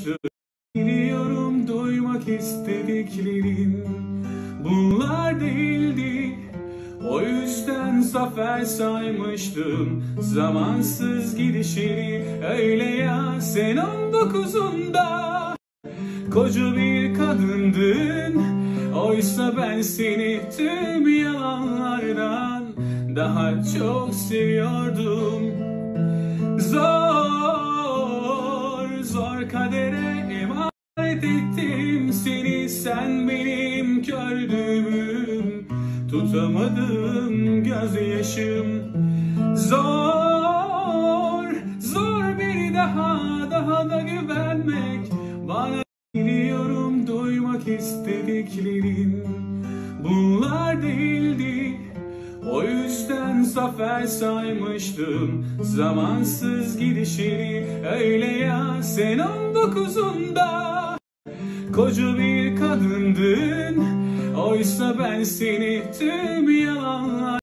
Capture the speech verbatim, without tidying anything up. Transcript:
Biliyorum duymak istediklerin bunlar değildi. O yüzden zafer saymıştım zamansız gidişini. Öyle ya, sen on dokuzunda koca bir kadındın. Oysa ben seni tüm yalanlardan daha çok seviyordum. Zor, zor kadere emanet ettim seni. Sen benim kördüğümüm, tutamadım gözyaşım. Zor, zor bir daha, daha da güvenmek bana. Biliyorum duymak istediklerin bunlar değildi. O yüzden zafer saymıştım zamansız gidişini. Öyle ya, sen on dokuzunda koca bir kadındın. Oysa ben seni tüm yalanlar